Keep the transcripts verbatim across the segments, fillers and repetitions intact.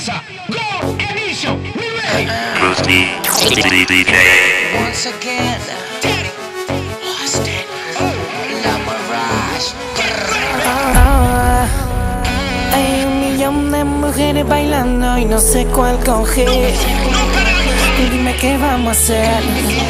Envidiosa, go, Edition, we ready. Once again, Austin, La Mirage. Hay un millón de mujeres bailando y no sé cuál coger. Dime qué vamos a hacer.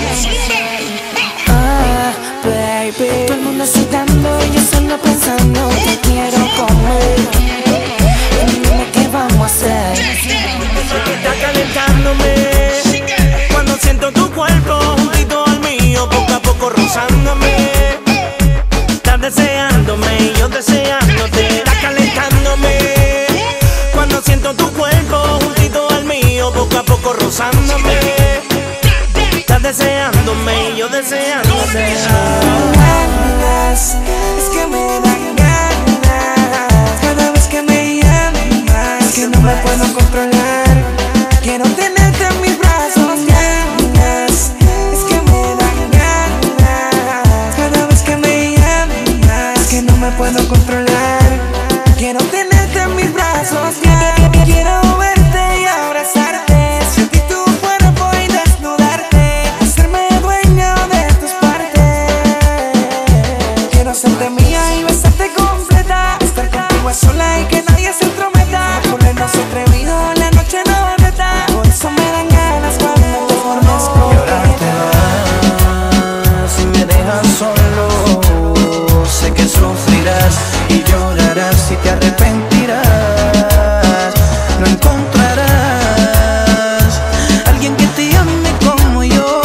Ah, baby, todo el mundo citando y yo solo pensando que quiero comer. Dime qué vamos a hacer. Está calentándome cuando siento tu cuerpo juntito al mío, poco a poco rozándome. Estás deseándome y yo deseándote. Está calentándome cuando siento tu cuerpo juntito al mío, poco a poco rozándome. Estás deseándome y yo deseándote. Ganas, es que me dan ganas cada vez que me llamas, que no me puedo controlar. Quiero tenerte en mis brazos, ganas, es que me dan ganas cada vez que me llamas, que no me puedo controlar. Quiero tenerte en mis brazos, ganas, quiero verte y abrazarte, sentir tu cuerpo y desnudarte, hacerme dueño de tus partes. Quiero hacerte mía y besarte completa, estar contigo a sola y que nadie se entrometa, ponernos atrevidos, la noche no va a reta. Por eso me dan ganas cuando te formas con Llorar te vas si me dejas solo. Sé que sufrirás y llorarás y te arrepentirás. No encontrarás alguien que te ame como yo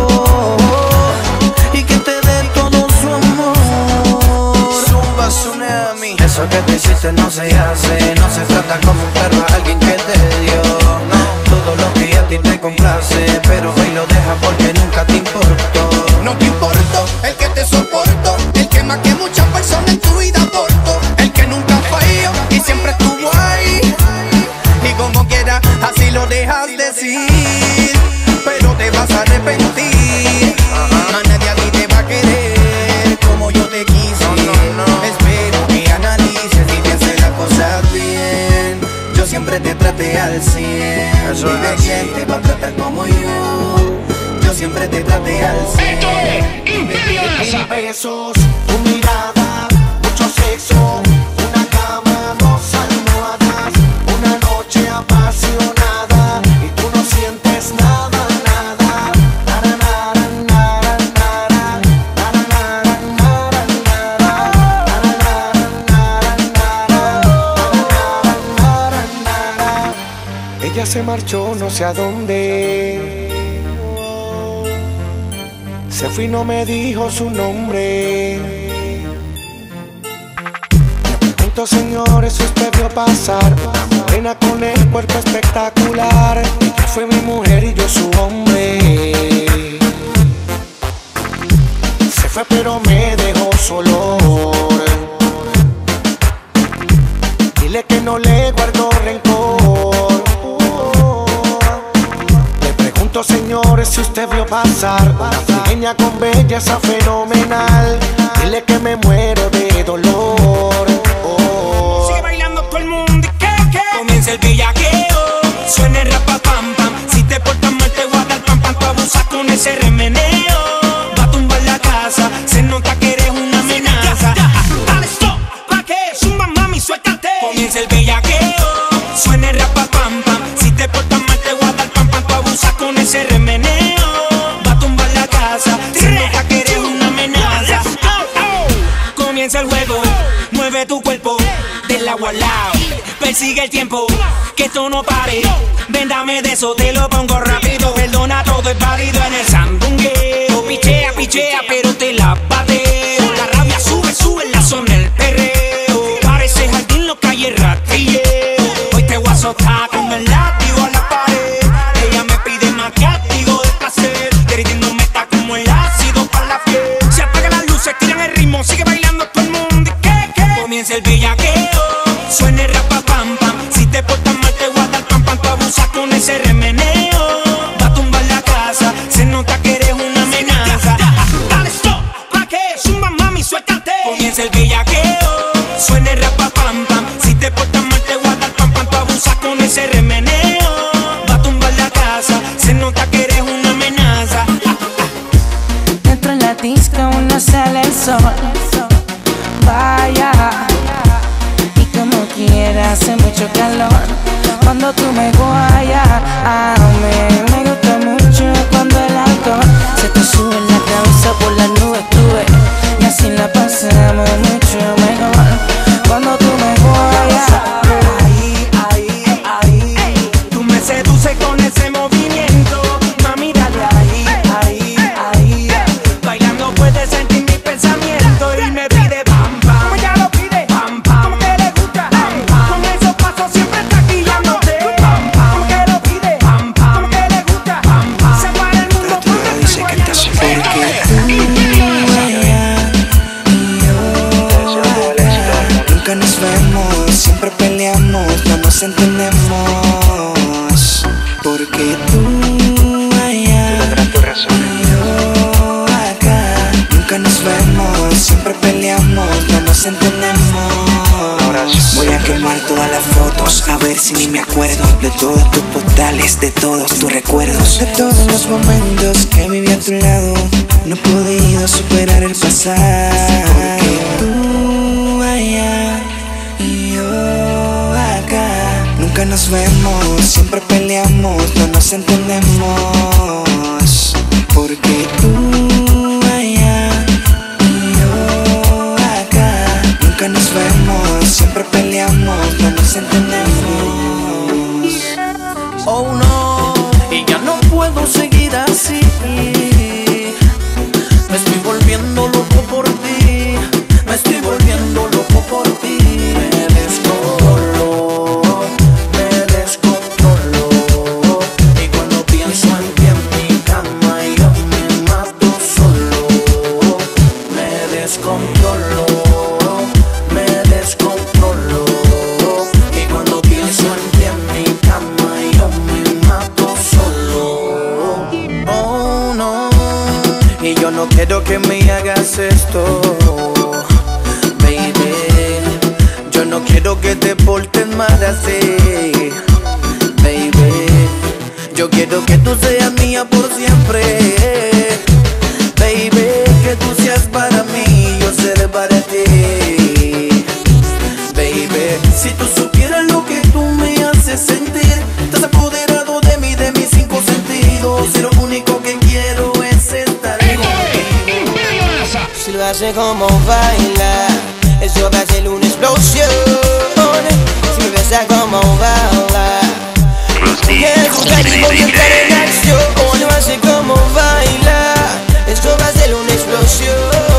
y que te dé todo su amor. Zumba tsunami. Eso que te hiciste no se hace, no se trata como un perro a alguien que te dio. No, todo lo que a ti te complace, pero hoy lo dejas porque nunca te importó. No te importo, el que te soporto, el que más que muchas personas en tu vida aporto, el que nunca falló y siempre estuvo ahí. Y como quiera, así lo dejas decir, pero te vas a arrepentir. A nadie a ti te va a querer como yo te quise. Espero que analices y pienses las cosas bien. Yo siempre te traté al cien. Dime quién te va a tratar como yo. Yo siempre te traté al cien. Envidiosa. Besos, tu mirada, mucho sexo, una cama, dos almohadas, una noche apasionada y tú no sientes nada, nada. Nara, nara, nara, nara, nara, nara, nara, nara, nara, nara, nara. Ella se marchó no sé a dónde. Se fue y no me dijo su nombre. Me pregunto, señores, si usted vio pasar una morena con el cuerpo espectacular. Ella fue mi mujer y yo su hombre. Se fue pero me dejó solo. Dile que no le guardo rencor. Señores, si usted vio pasar una trigueña con belleza fenomenal, dile que me muero de dolor. Oh. Sigue bailando todo el mundo y que, que comienza el bellaqueo. Suena el rapa pam pam. Si te portas mal te voy a dar pam pam. Tú abusas con ese remeneo. Va a tumbar la casa. Se nota que eres una amenaza. Dale stop, pa' que zumba mami, suéltate. Comienza el bellaqueo. Suena el rapa pam pam. Si te portas mal te voy a dar pam pam. Tú abusas con ese remeneo. Va a tumbar la casa. Se nota que eres una amenaza. Comienza el juego. Mueve tu cuerpo del agua al lado. Persigue el tiempo, que esto no pare. Véndame de eso, te lo pongo rápido. Perdona, todo es válido en el sandungueo. Pichea, pichea, pero te la bateo. La rabia sube, sube, la zona el perreo. Parece jardín, lo calle ratilleo. Hoy te voy a azotar con el látigo a la pared. Ella me pide más castigo de placer. Derritiéndome está como el ácido para la piel. Se apagan las luces, tiran el ritmo, sigue bailando todo el mundo. ¿Y qué, qué? Comienza el bellaqueo. Suena el rapa pam pam. Si te portas mal te voy a dar pam pam. Tú abusas con ese remeneo. Va a tumbar la casa. Se nota que eres una amenaza. Dale stop, hace mucho calor cuando tú me guayas. A mí me gusta mucho cuando el alcohol se te sube en la cabeza, por las nubes tuve, y así la pasamos mucho mejor cuando tú me guayas. Ahí, ahí, ahí, tú me seduces con ese movimiento. Mami, dale ahí, ahí, ahí. Bailando puedes sentir mi pensamiento y me pide pam, pam. Como ella lo pide, Pam, pam. como que le gusta, Pam, pam. con esos pasos siempre está guiándote. Pam, pam. Como que lo pide, Pam, pam. como que le gusta, Pam, pam. se para el mundo Tú cuando dice estoy que estás guayando. porque nunca nos vemos, siempre peleamos, no nos entendemos. Porque tú allá y yo acá, nunca nos vemos, siempre peleamos, no nos entendemos. Voy a quemar todas las fotos, a ver si ni me acuerdo de todos tus postales, de todos tus recuerdos, de todos los momentos que viví a tu lado. No he podido superar el pasado. Porque tú allá y yo acá, nunca nos vemos, siempre peleamos, no nos entendemos. Porque tú allá y yo acá, nunca nos vemos, siempre peleamos, no nos entendemos. Oh no, y ya no puedo seguir así. Me estoy volviendo loco por ti, me estoy volviendo loco por ti. Me descontrolo, me descontrolo. Y cuando pienso en ti en mi cama yo me mato solo. Me descontrolo, me descontrolo. Y cuando pienso en ti en mi cama yo me mato solo. Oh no, y yo no quiero que me hagas esto, baby. Yo no quiero que te portes mal así, baby. Yo quiero que tú seas mía por siempre, baby. Que tú seas para mí, yo seré para ti, baby. Si tú supieras lo que tú me haces sentir, estás apoderado de mí, de mis cinco sentidos. Y lo único que quiero es estar contigo. Si lo hace como baila, eso va a ser una explosión. Si me besa como baila, que jugar y voy a entrar en acción. Lo hace como baila, eso va a ser una explosión.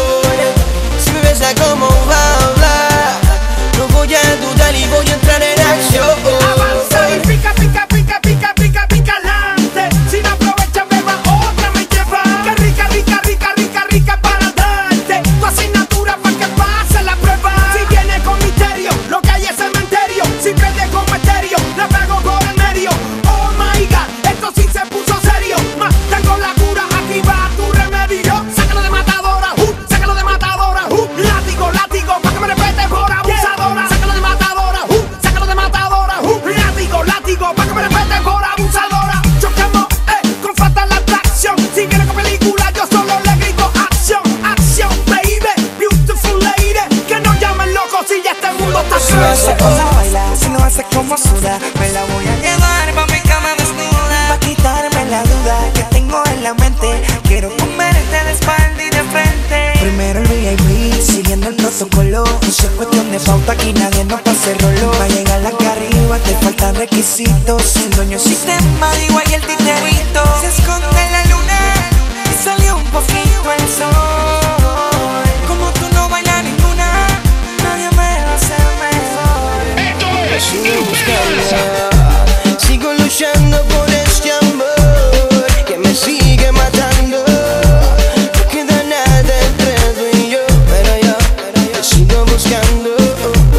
Si me besa como baila, no voy a dudar y voy a entrar en acción. Avanza y pica, pica, pica, pica, pica, pica adelante. Si no aprovecha, beba otra, me lleva. Qué rica, rica, rica, rica, rica para darte tu asignatura para que pase la prueba. Si viene con misterio, lo que hay es cementerio. Si pierde como estéreo, la pego por el medio. Oh my God, esto sí se puso serio. Más tengo la cura, aquí va tu remedio. Sácalo de matadora, uh, sácalo de matadora, uh. Látigo, látigo, pa' que me respete por abusadora. Sácalo de matadora, uh, sácalo de matadora, uh. Látigo, látigo, pa' que me respete por abusadora. Chocamos, eh, con fatal atracción. Si viene con película, yo solo le grito acción, acción, baby, beautiful lady. Que no llamen loco si ya este mundo está Si lo hace suelto. como baila, si lo hace como suda, me la voy a llevar pa' mi cama desnuda, pa' quitarme la duda que tengo en la mente. Quiero comerte de espalda y de frente. Primero el V I P, siguiendo el protocolo. No es cuestión de pauta, aquí nadie nos pase rollo. Pa' llegar acá arriba te faltan requisitos. El dueño sistema, digo ahí el titerito. Se esconde en la luna y salió un poquito el sol. Como tú no bailas ninguna, nadie me va a hacer mejor. Sigo buscando, sigo luchando por este amor que me sigue matando. No queda nada entre tú y yo, pero yo, yo sigo buscando. Oh,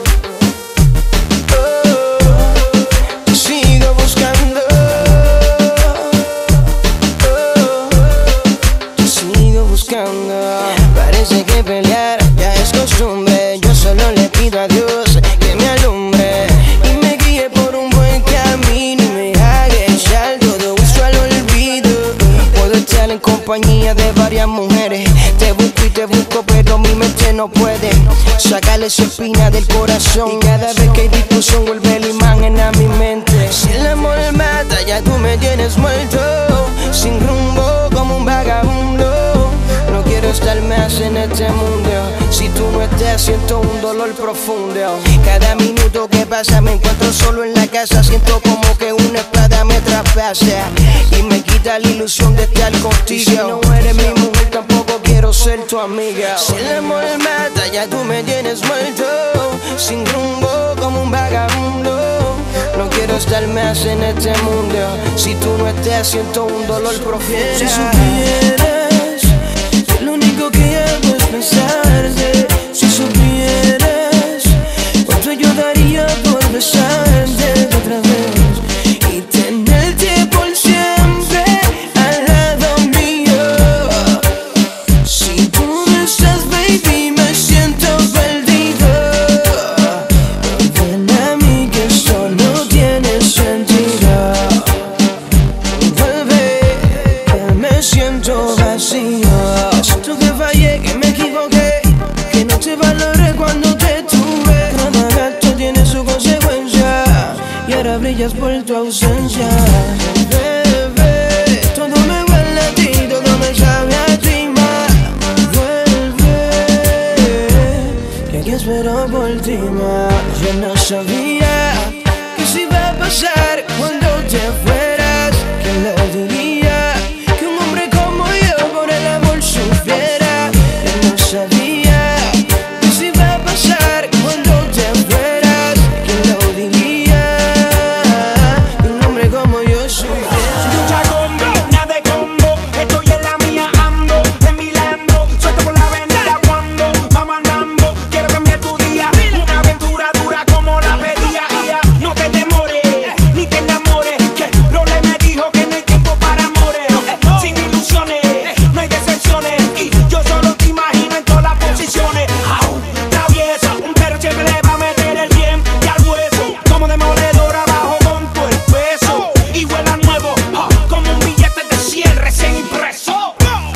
oh, oh, yo sigo buscando. Oh, yo sigo buscando. Parece que pelear ya es costumbre. Yo solo le pido a Dios que me alumbre y me guíe por un buen camino y me haga echar todo eso al olvido. Puedo estar en compañía de varias mujeres, te busco y te busco, pero mi mente no puede. Sácale esa espina del corazón. Y cada vez que hay discusión vuelve la imagen a mi mente. Si el amor mata, ya tú me tienes muerto, sin rumbo como un vagabundo. No quiero estar más en este mundo. Si tú no estás, siento un dolor profundo. Cada minuto que pasa me encuentro solo en la casa. Siento como que una espada me traspasa y me quita la ilusión de estar contigo. Y si no eres mi mujer, tampoco quiero ser tu amiga. Si el amor mata, ya tú me tienes muerto, sin rumbo como un vagabundo. No quiero estar más en este mundo. Si tú no estás, siento un dolor profundo. Si supieras, lo único que hago es pensarte. Si supieras cuánto yo daría por besarte otra vez y tenerte por siempre al lado mío. Si tú no estás, baby, me siento perdido. Ven a mí que esto no tiene sentido. Vuelve, que me siento vacío. Siento que fallé, que me equivoqué, que no te valoré cuando te tuve. Cada gato tiene su consecuencia y ahora brillas por tu ausencia. Bebé, todo me huele a ti, todo me sabe a ti más. Vuelve, que aquí espero por ti más. Yo no sabía que se iba a pasar cuando te fueras. ¿Quién lo diría? Que un hombre como yo por el amor sufriera. Yo no sabía que se iba a pasar cuando te fueras. ¿Quién lo diría? Que un hombre como yo sufriera. Escucha combo, nada de combo. Estoy en la mía, ando en mi Lambo. Suelto por la avenida cuando vamos andando. Quiero cambiar tu día, una aventura dura como la pedía. No te demores, ni te enamores, que Role me dijo que no hay tiempo para amores. Sin ilusiones, no hay decepciones, y yo solo te imagino en todas las posiciones. Au, traviesa, pero siempre le va a meter el bien y al hueso. Como demoledor abajo con tu el peso. Y vuela nuevo, ah, como un billete de cien recién impreso.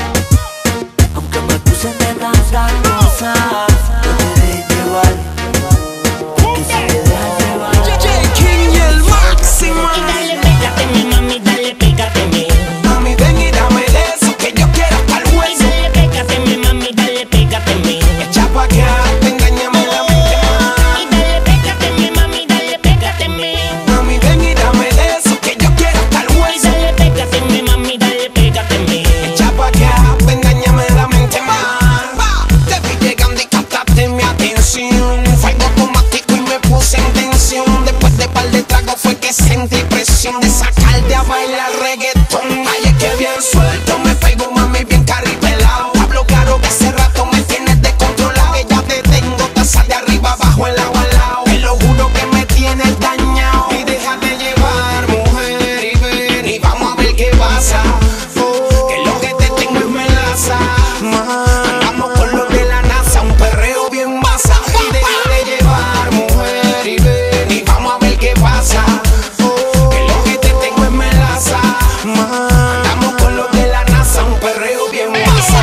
Aunque me puse de tantas cosas, no te dejes llevar, que si te dejas llevar. King y el máximo. Y dale, pégate, mami, dale, pégate. Mami, ven y dame de eso que yo quiero hasta el Y hueso. dale, pégate, mami, dale, pégate. Echa pa' acá, engáñame la mente más. Y dale, pégate, mami, dale, pégate. Mami, ven y dame de eso que yo quiero hasta el Y hueso. dale, pégate, mami, dale, pégate. Echa pa' acá, engáñame la mente más. Te vi llegando y captaste mi atención. Fue algo automático y me puse en tensión. Después de par de tragos fue que sentí presión de sacarte a bailar reggaetón. Ay, es que bien suelto me pego, mami, bien carripelado. Hablo claro que hace rato me tienes descontrolado. Que ya te tengo taza de arriba abajo, el lado al lado. Te lo juro que me tienes dañado. Y déjate llevar, mujer, y ven y vamos a ver qué pasa. Que lo que te tengo es melaza. Andamos con los de la NASA, un perreo bien masa. Y déjate llevar, mujer, y ven y vamos a ver qué pasa. Que lo que te tengo es melaza. Andamos con los de la NASA, un perreo bien masa.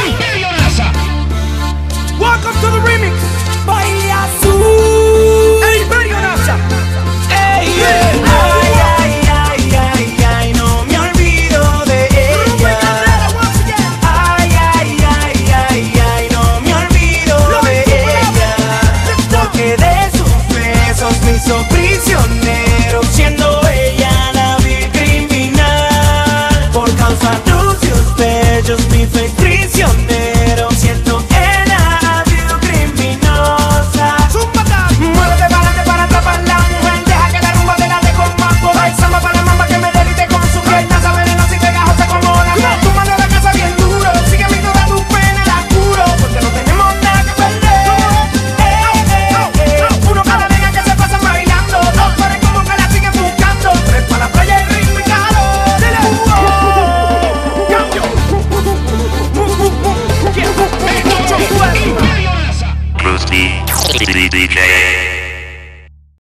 Welcome to the remix. Bahía Azul. El Imperio NASA. Ay, ay, ay, ay, ay, no me olvido de ella. Ay, ay, ay, ay, ay, no me olvido de ella. Porque de sus besos me hizo prisionero.